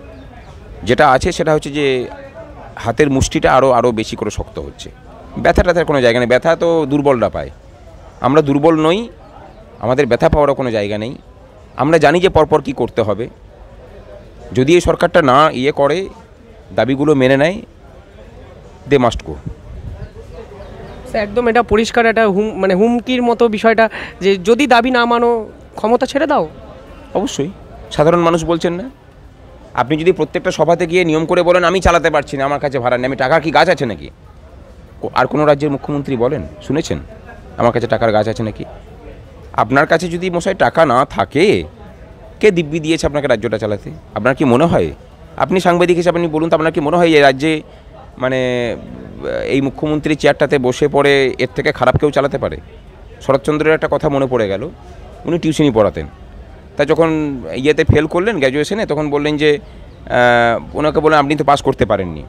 যেটা আছে সেটা হচ্ছে যে হাতের মুষ্টিটা আরও বেশি করে শক্ত হচ্ছে। ব্যথাটাতে কোনো জায়গা নেই। ব্যথা তো দুর্বলরা পায়, আমরা দুর্বল নই, আমাদের ব্যথা পাওয়ারও কোনো জায়গা নেই। আমরা জানি যে পরপর কী করতে হবে। যদি এই সরকারটা না করে, দাবিগুলো মেনে নেয়, দে মাস্ট গো। একদম এটা পরিষ্কার একটা হুমকির মতো বিষয়টা, যে যদি দাবি না মানো ক্ষমতা ছেড়ে দাও। অবশ্যই সাধারণ মানুষ বলছেন না, আপনি যদি প্রত্যেকটা সভাতে গিয়ে নিয়ম করে বলেন আমি চালাতে পারছি না, আমার কাছে ভাড়া নেই, আমি টাকার কি গাছ আছে নাকি? আর কোনো রাজ্যের মুখ্যমন্ত্রী বলেন, শুনেছেন আমার কাছে টাকার গাছ আছে নাকি? আপনার কাছে যদি মশাই টাকা না থাকে, কে দিব্যি দিয়েছে আপনাকে রাজ্যটা চালাতে? আপনার কি মনে হয়, আপনি সাংবাদিক হিসেবে আপনি বলুন তো, আপনার কি মনে হয় এই রাজ্যে মানে এই মুখ্যমন্ত্রী চেয়ারটাতে বসে পড়ে এর থেকে খারাপ কেউ চালাতে পারে? শরৎচন্দ্রের একটা কথা মনে পড়ে গেল, উনি টিউশনি পড়াতেন, তা যখন ইয়েতে ফেল করলেন গ্র্যাজুয়েশনে, তখন বললেন যে ওনাকে বললেন আপনি তো পাস করতে পারেননি,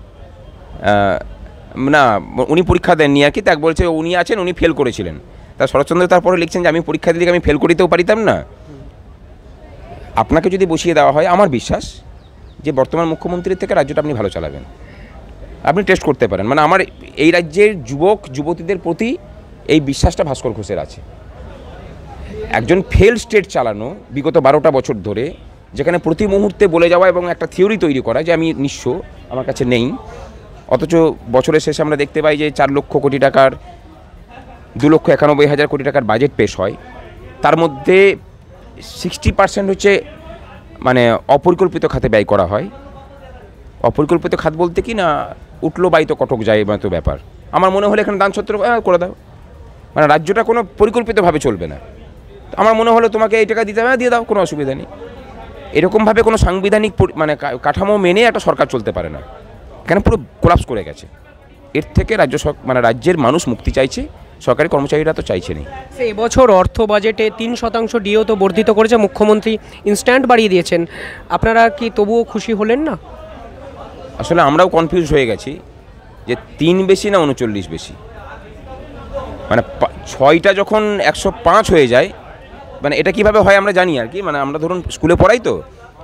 না উনি পরীক্ষা দেননি আর কি, তাকে বলছে উনি আছেন উনি ফেল করেছিলেন। তা শরৎচন্দ্র তারপরে লিখছেন যে আমি পরীক্ষা দিলে আমি ফেল করিতেও পারিতাম না। আপনাকে যদি বসিয়ে দেওয়া হয়, আমার বিশ্বাস যে বর্তমান মুখ্যমন্ত্রীর থেকে রাজ্যটা আপনি ভালো চালাবেন, আপনি টেস্ট করতে পারেন। মানে আমার এই রাজ্যের যুবক যুবতীদের প্রতি এই বিশ্বাসটা ভাস্কর ঘোষের আছে। একজন ফেল স্টেট চালানো বিগত 12টা বছর ধরে, যেখানে প্রতি মুহূর্তে বলে যাওয়া এবং একটা থিওরি তৈরি করা যে আমি নিঃস্ব, আমার কাছে নেই, অথচ বছরের শেষে আমরা দেখতে পাই যে 4 লক্ষ কোটি টাকার 2,91,000 কোটি টাকার বাজেট পেশ হয়, তার মধ্যে 60% হচ্ছে মানে অপরিকল্পিত খাতে ব্যয় করা হয়। অপরিকল্পিত খাত বলতে কি না, উঠলো বাই তো কটক যায় মতো ব্যাপার। আমার মনে হলো এখানে দান ছত্র করে দাও, মানে রাজ্যটা কোনো পরিকল্পিতভাবে চলবে না। আমার মনে হলো তোমাকে এই টাকা দিতে হবে, দিয়ে দাও, কোনো অসুবিধা নেই। এরকমভাবে কোনো সাংবিধানিক মানে কাঠামো মেনে একটা সরকার চলতে পারে না, এখানে পুরো কোলাপস করে গেছে। এর থেকে মানে রাজ্যের মানুষ মুক্তি চাইছে, সরকারি কর্মচারীরা তো চাইছে না। এবছর অর্থ বাজেটে 3% ডিও তো বর্ধিত করেছে মুখ্যমন্ত্রী, ইনস্ট্যান্ট বাড়িয়ে দিয়েছেন, আপনারা কি তবুও খুশি হলেন না? আসলে আমরাও কনফিউজ হয়ে গেছি যে 3 বেশি না 39 বেশি, মানে 6টা যখন 105 হয়ে যায়, মানে এটা কিভাবে হয় আমরা জানি আর কি, মানে আমরা ধরুন স্কুলে পড়াই তো,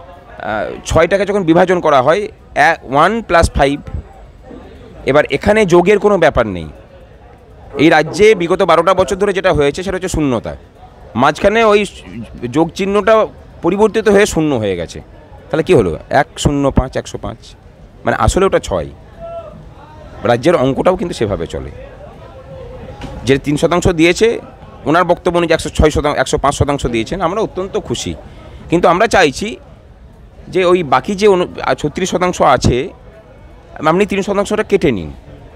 6টাকে যখন বিভাজন করা হয় 1 + 5, এবার এখানে যোগের কোনো ব্যাপার নেই। এই রাজ্যে বিগত 12টা বছর ধরে যেটা হয়েছে সেটা হচ্ছে শূন্যতা, মাঝখানে ওই যোগ চিহ্নটা পরিবর্তিত হয়ে শূন্য হয়ে গেছে। তাহলে কি হলো, 105 105, মানে আসলে ওটা 6। রাজ্যের অঙ্কটাও কিন্তু সেভাবে চলে, যে 3% দিয়েছে ওনার বক্তব্য অনুযায়ী 105% দিয়েছেন, আমরা অত্যন্ত খুশি। কিন্তু আমরা চাইছি যে ওই বাকি যে 36% আছে, আপনি 3%টা কেটে নিন,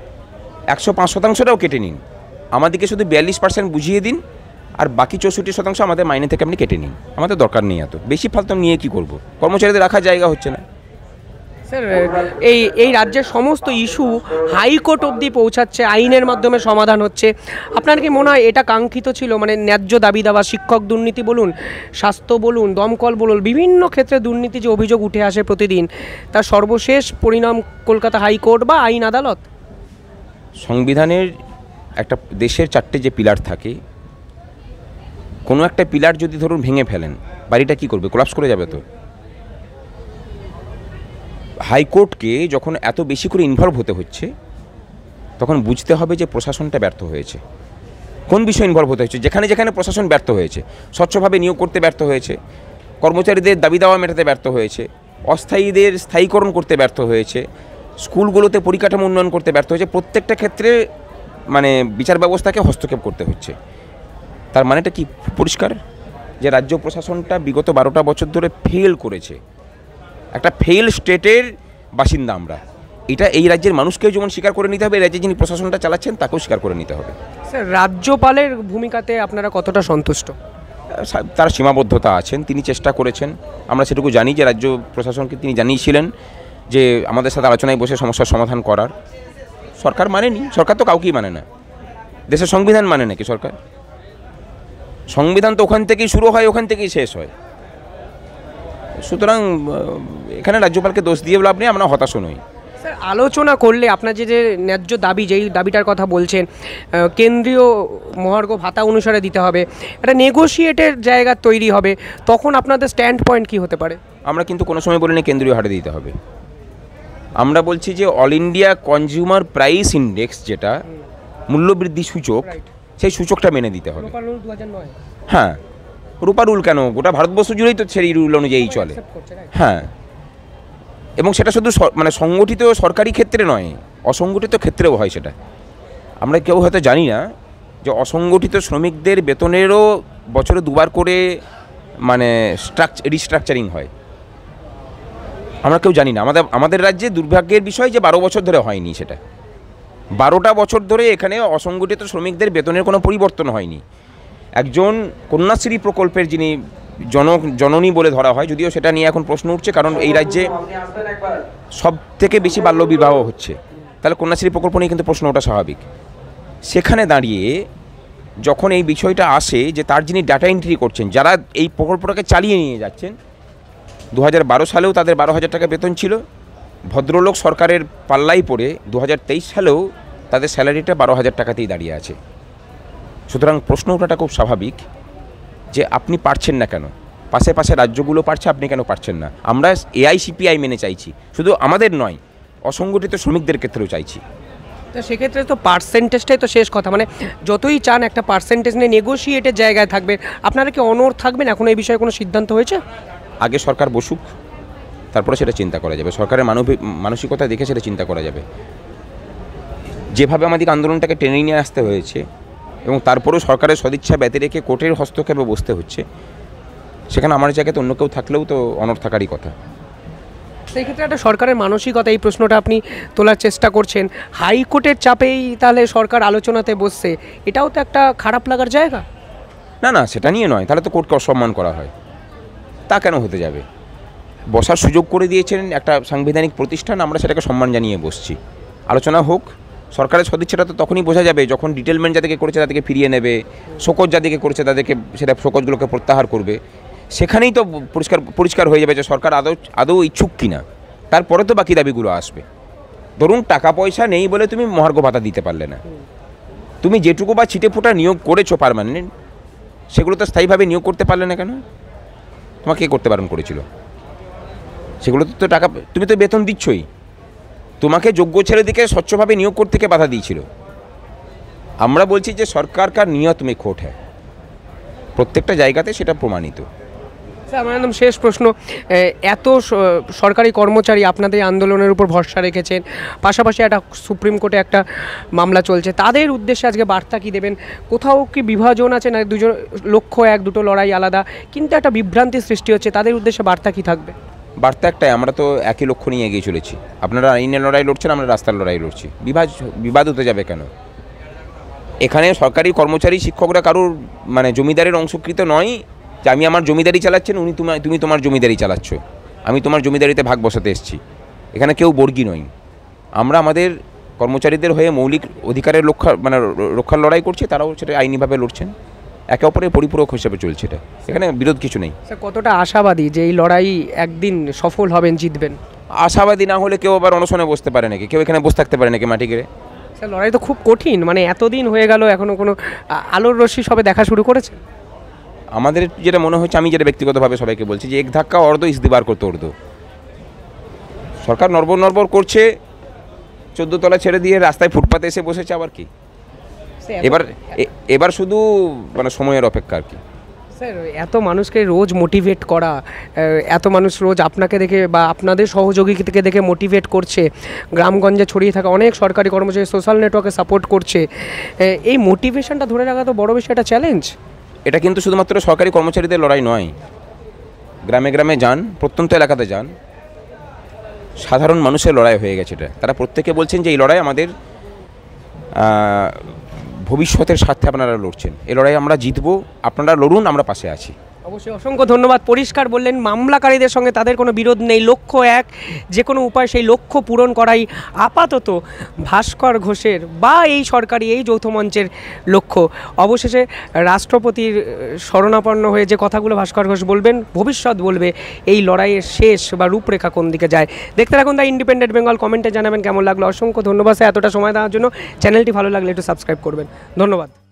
105%টাও কেটে নিন, আমাদেরকে শুধু 42% বুঝিয়ে দিন, আর বাকি 64% আমাদের মাইনে থেকে আপনি কেটে নিন, আমাদের দরকার নেই এত বেশি ফালতু নিয়ে কি করব, কর্মচারীদের রাখার জায়গা হচ্ছে না। স্যার এই রাজ্যের সমস্ত ইস্যু হাইকোর্ট অবধি পৌঁছাচ্ছে, আইনের মাধ্যমে সমাধান হচ্ছে, আপনার কি মনে হয় এটা কাঙ্ক্ষিত ছিল? মানে ন্যায্য দাবি দেওয়া, শিক্ষক দুর্নীতি বলুন, স্বাস্থ্য বলুন, দমকল বলুন, বিভিন্ন ক্ষেত্রে দুর্নীতি যে অভিযোগ উঠে আসে প্রতিদিন, তার সর্বশেষ পরিণাম কলকাতা হাইকোর্ট বা আইন আদালত? সংবিধানের একটা দেশের 4টে যে পিলার থাকে, কোনো একটা পিলার যদি ধরুন ভেঙে ফেলেন, বাড়িটা কি করবে, কোলাপস করে যাবে তো। হাইকোর্টকে যখন এত বেশি করে ইনভলভ হতে হচ্ছে, তখন বুঝতে হবে যে প্রশাসনটা ব্যর্থ হয়েছে। কোন বিষয়ে ইনভলভ হতে হচ্ছে? যেখানে যেখানে প্রশাসন ব্যর্থ হয়েছে, স্বচ্ছভাবে নিয়োগ করতে ব্যর্থ হয়েছে, কর্মচারীদের দাবি দাওয়া মেটাতে ব্যর্থ হয়েছে, অস্থায়ীদের স্থায়ীকরণ করতে ব্যর্থ হয়েছে, স্কুলগুলোতে পরিকাঠামো উন্নয়ন করতে ব্যর্থ হয়েছে, প্রত্যেকটা ক্ষেত্রে মানে বিচার ব্যবস্থাকে হস্তক্ষেপ করতে হচ্ছে। তার মানেটা কি পরিষ্কার, যে রাজ্য প্রশাসনটা বিগত 12টা বছর ধরে ফেল করেছে। একটা ফেল স্টেটের বাসিন্দা আমরা, এটা এই রাজ্যের মানুষকেও যেমন স্বীকার করে নিতে হবে, এই রাজ্যে যিনি প্রশাসনটা চালাচ্ছেন তাকেও স্বীকার করে নিতে হবে। স্যার রাজ্যপালের ভূমিকাতে আপনারা কতটা সন্তুষ্ট? তার সীমাবদ্ধতা আছেন, তিনি চেষ্টা করেছেন, আমরা সেটুকু জানি যে রাজ্য প্রশাসনকে তিনি জানিয়েছিলেন যে আমাদের সাথে আলোচনায় বসে সমস্যার সমাধান করার। সরকার মানেনি, সরকার তো কাউকেই মানে না, দেশের সংবিধান মানে নাকি সরকার? সংবিধান তো ওখান থেকেই শুরু হয়, ওখান থেকেই শেষ হয়। সুতরাং এখানে রাজ্যপালকে দোষ দিয়ে লাভ নেই, আমরা হতাশ নই। স্যার আলোচনা করলে আপনার যে ন্যায্য দাবি, যেই দাবিটার কথা বলছেন, কেন্দ্রীয় মহার্ঘ ভাতা অনুসারে দিতে হবে, একটা নেগোশিয়েটের জায়গা তৈরি হবে, তখন আপনাদের স্ট্যান্ড পয়েন্ট কী হতে পারে? আমরা কিন্তু কোনো সময় বলিনি কেন্দ্রীয় হারে দিতে হবে, আমরা বলছি যে all India consumer price index, যেটা মূল্যবৃদ্ধি সূচক, সেই সূচকটা মেনে দিতে হবে। হ্যাঁ, রূপা রুল কেন, গোটা ভারতবর্ষ জুড়েই তো সেই রুল অনুযায়ী চলে। হ্যাঁ, এবং সেটা শুধু মানে সংগঠিত সরকারি ক্ষেত্রে নয়, অসংগঠিত ক্ষেত্রেও হয় সেটা। আমরা কেউ হয়তো জানি না যে অসংগঠিত শ্রমিকদের বেতনেরও বছরে দুবার করে মানে রিস্ট্রাকচারিং হয়। আমরা কেউ জানি না। আমাদের রাজ্যে দুর্ভাগ্যের বিষয় যে 12 বছর ধরে হয়নি সেটা। 12টা বছর ধরে এখানে অসংগঠিত শ্রমিকদের বেতনের কোনো পরিবর্তন হয়নি। একজন কন্যাশ্রী প্রকল্পের যিনি জননী বলে ধরা হয়, যদিও সেটা নিয়ে এখন প্রশ্ন উঠছে, কারণ এই রাজ্যে সব থেকে বেশি বাল্যবিবাহ হচ্ছে, তাহলে কন্যাশ্রী প্রকল্প নিয়ে কিন্তু প্রশ্ন ওঠা স্বাভাবিক। সেখানে দাঁড়িয়ে যখন এই বিষয়টা আসে যে তার যিনি ডাটা এন্ট্রি করছেন, যারা এই প্রকল্পটাকে চালিয়ে নিয়ে যাচ্ছেন, 2012 সালেও তাদের 12,000 টাকা বেতন ছিল। ভদ্রলোক সরকারের পাল্লাই পড়ে 2023 সালেও তাদের স্যালারিটা 12,000 টাকাতেই দাঁড়িয়ে আছে। সুতরাং প্রশ্ন ওঠাটা খুব স্বাভাবিক যে আপনি পারছেন না কেন? পাশে রাজ্যগুলো পারছে, আপনি কেন পারছেন না? আমরা এআইসিপিআই মেনে চাইছি, শুধু আমাদের নয়, অসংগঠিত শ্রমিকদের ক্ষেত্রেও চাইছি। তো সেক্ষেত্রে তো পার্সেন্টেজটাই তো শেষ কথা, মানে যতই চান একটা পার্সেন্টেজ নিয়ে নেগোশিয়েটের জায়গায় থাকবেন। আপনারা কি অনড় থাকবেন? এখন এই বিষয়ে কোনো সিদ্ধান্ত হয়েছে? আগে সরকার বসুক, তারপরে সেটা চিন্তা করা যাবে। সরকারের মানসিকতা দেখে সেটা চিন্তা করা যাবে। যেভাবে আমাদের আন্দোলনটাকে টেনে নিয়ে আসতে হয়েছে এবং তারপরেও সরকারের সদিচ্ছা ব্যতি রেখে কোর্টের হস্তক্ষেপে বসতে হচ্ছে, সেখানে আমার জায়গাতে অন্য কেউ থাকলেও তো অনড় থাকারই কথা। সেই ক্ষেত্রে একটা সরকারের মানসিকতা, এই প্রশ্নটা আপনি তোলার চেষ্টা করছেন, হাইকোর্টের চাপেই তাহলে সরকার আলোচনাতে বসছে, এটাও তো একটা খারাপ লাগার জায়গা। না, সেটা নিয়ে নয়, তাহলে তো কোর্টকে অসম্মান করা হয়। তা কেন হতে যাবে? বসার সুযোগ করে দিয়েছেন একটা সাংবিধানিক প্রতিষ্ঠান, আমরা সেটাকে সম্মান জানিয়ে বসছি। আলোচনা হোক। সরকারের সদিচ্ছাটা তো তখনই বোঝা যাবে যখন ডিটেলমেন্ট যাদেরকে করেছে তাদেরকে ফিরিয়ে নেবে, শোকজ যাদেরকে করেছে তাদেরকে সেটা শোকজগুলোকে প্রত্যাহার করবে। সেখানেই তো পরিষ্কার হয়ে যাবে যে সরকার আদৌ ইচ্ছুক কিনা। তারপরে তো বাকি দাবিগুলো আসবে। ধরুন টাকা পয়সা নেই বলে তুমি মহার্ঘ ভাতা দিতে পারলে না, তুমি যেটুকু বা ছিটেফোঁটা নিয়োগ করেছো পার্মানেন্ট, সেগুলো তো স্থায়ীভাবে নিয়োগ করতে পারলে না কেন? তোমাকে কে করতে বারণ করেছিল? সেগুলো তো টাকা, তুমি তো বেতন দিচ্ছই, তোমাকে যোগ্য ছেলেদিকে স্বচ্ছভাবে নিয়োগ করতে কে বাধা দিয়েছিল? আমরা বলছি যে সরকার কার নিয়ত মে খোট হ্যায়, প্রত্যেকটা জায়গাতে সেটা প্রমাণিত। আমার একদম শেষ প্রশ্ন, এত সরকারি কর্মচারী আপনাদের আন্দোলনের উপর ভরসা রেখেছেন, পাশাপাশি একটা সুপ্রিম কোর্টে একটা মামলা চলছে, তাদের উদ্দেশ্যে আজকে বার্তা কি দেবেন? কোথাও কি বিভাজন আছে না দুজন লক্ষ্য এক, দুটো লড়াই আলাদা, কিন্তু একটা বিভ্রান্তির সৃষ্টি হচ্ছে, তাদের উদ্দেশ্যে বার্তা কি থাকবে? বার্তা একটাই, আমরা তো একই লক্ষ্য নিয়ে এগিয়ে চলেছি। আপনারা আইনের লড়াই লড়ছেন, আমরা রাস্তার লড়াই লড়ছি। বিবাদ হতে যাবে কেন? এখানে সরকারি কর্মচারী শিক্ষকরা কারোর মানে জমিদারের অংশকৃত নয় যে আমি আমার জমিদারি চালাচ্ছেন, তুমি তোমার জমিদারি চালাচ্ছ, আমি তোমার জমিদারিতে ভাগ বসাতে এসেছি। এখানে কেউ বর্গী নই। আমরা আমাদের কর্মচারীদের হয়ে মৌলিক অধিকারের রক্ষার লড়াই করছি, তারাও সেটা আইনিভাবে লড়ছেন। একে অপরের পরিপূরক হিসেবে চলছে এটা, এখানে বিরোধ কিছু নেই। কতটা আশাবাদী যে এই লড়াই একদিন সফল হবেন, জিতবেন? আশাবাদী না হলে কেউ আবার অনশনে বসতে পারে নাকি? কেউ এখানে বসে থাকতে পারে নাকি মাটি গেড়ে? স্যার লড়াই তো খুব কঠিন, মানে এতদিন হয়ে গেল এখনও কোনো আলোর রশ্মি সবে দেখা শুরু করেছে? আমাদের যেটা মনে হচ্ছে, আমি যেটা ব্যক্তিগতভাবে সবাইকে বলছি যে এক ধাক্কা অর্ধ ইস্তিবার করতে অর্ধ। সরকার নড়বড় করছে, 14 তলা ছেড়ে দিয়ে রাস্তায় ফুটপাতে এসে বসেছে, আবার কি? এবার শুধু মানে সময়ের অপেক্ষা আর কি। স্যার এত মানুষকে রোজ মোটিভেট করা, এত মানুষ রোজ আপনাকে দেখে বা আপনাদের সহযোগীকে দেখে মোটিভেট করছে, গ্রামগঞ্জে ছড়িয়ে থাকা অনেক সরকারি কর্মচারী সোশ্যাল নেটওয়ার্কে সাপোর্ট করছে, এই মোটিভেশনটা ধরে রাখা তো বড় বেশি একটা চ্যালেঞ্জ। এটা কিন্তু শুধুমাত্র সরকারি কর্মচারীদের লড়াই নয়। গ্রামে গ্রামে যান, প্রত্যন্ত এলাকাতে যান, সাধারণ মানুষের লড়াই হয়ে গেছে এটা। তারা প্রত্যেকে বলছেন যে এই লড়াই আমাদের ভবিষ্যতের স্বার্থে আপনারা লড়ছেন, এই লড়াই আমরা জিতবো, আপনারা লড়ুন, আমরা পাশে আছি। অবশ্যই অসংখ্য ধন্যবাদ। পরিষ্কার বললেন, মামলাকারীদের সঙ্গে তাদের কোনো বিরোধ নেই, লক্ষ্য এক, যে কোনো উপায় সেই লক্ষ্য পূরণ করাই আপাতত ভাস্কর ঘোষের বা এই সরকারি এই যৌথ মঞ্চের লক্ষ্য। অবশেষে রাষ্ট্রপতির শরণাপন্ন হয়ে যে কথাগুলো ভাস্কর ঘোষ বলবেন, ভবিষ্যৎ বলবে এই লড়াইয়ের শেষ বা রূপরেখা কোন দিকে যায়। দেখতে রাখুন দ্য ইন্ডিপেন্ডেন্ট বেঙ্গল। কমেন্টে জানাবেন কেমন লাগলো। অসংখ্য ধন্যবাদ এতটা সময় দেওয়ার জন্য। চ্যানেলটি ভালো লাগলে একটু সাবস্ক্রাইব করবেন। ধন্যবাদ।